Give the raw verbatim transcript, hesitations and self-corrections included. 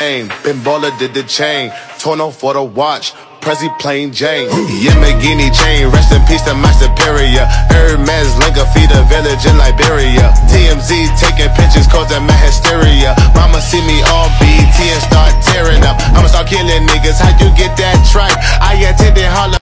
name. Ben Baller did the chain. Torno for the watch. Prezi plain Jane. Yamagini chain. Rest in peace to my superior. Hermes Linka feed a village in Liberia. T M Z taking pictures causing my hysteria. Mama see me on B E T and start tearing up. I'ma start killing niggas. How you get that tripe? I attended Harlem.